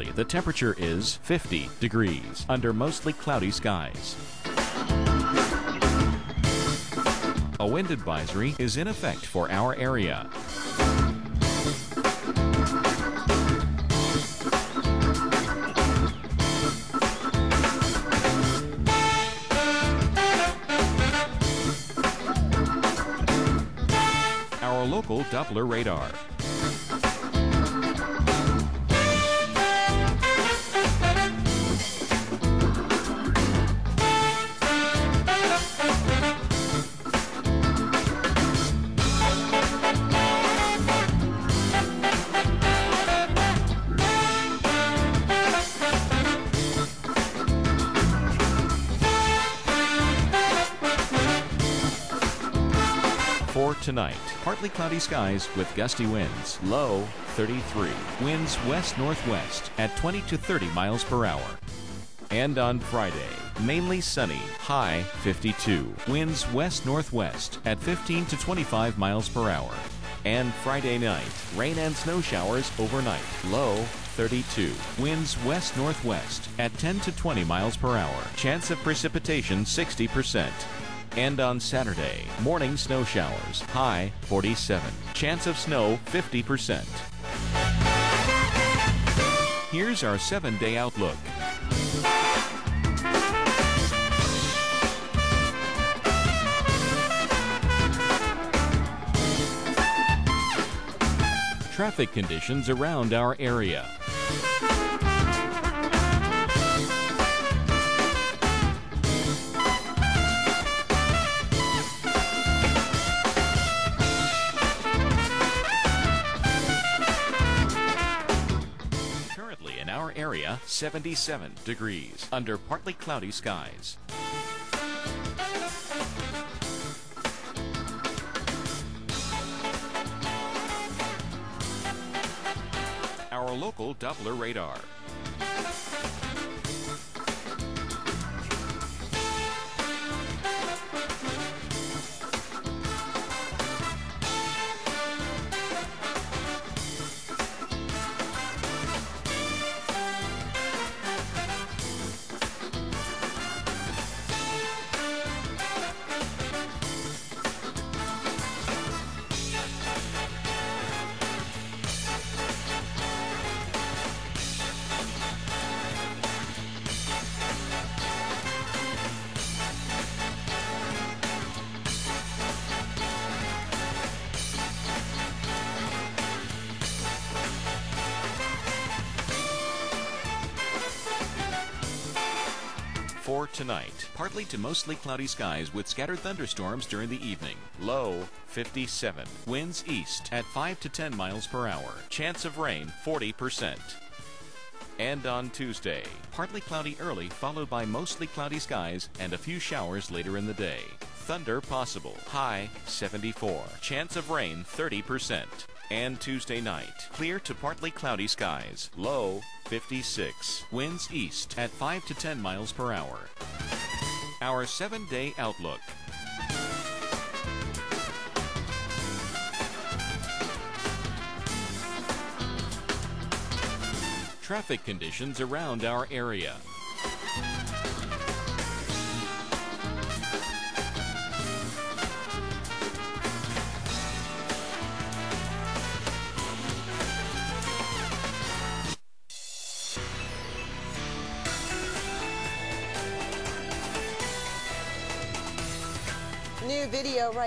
Currently, the temperature is 50 degrees under mostly cloudy skies. A wind advisory is in effect for our area. Our local Doppler radar. For tonight, partly cloudy skies with gusty winds, low 33, winds west-northwest at 20 to 30 miles per hour. And on Friday, mainly sunny, high 52, winds west-northwest at 15 to 25 miles per hour. And Friday night, rain and snow showers overnight, low 32, winds west-northwest at 10 to 20 miles per hour, chance of precipitation 60%. And on Saturday, morning snow showers, high 47, chance of snow 50%. Here's our 7-day outlook. Traffic conditions around our area. Currently in our area, 77 degrees under partly cloudy skies. Our local Doppler radar. For tonight, partly to mostly cloudy skies with scattered thunderstorms during the evening. Low 57. Winds east at 5 to 10 miles per hour. Chance of rain 40%. And on Tuesday, partly cloudy early followed by mostly cloudy skies and a few showers later in the day. Thunder possible. High 74. Chance of rain 30%. And Tuesday night, clear to partly cloudy skies. Low 56. Winds east at 5 to 10 miles per hour. Our 7-day outlook. Traffic conditions around our area. New video right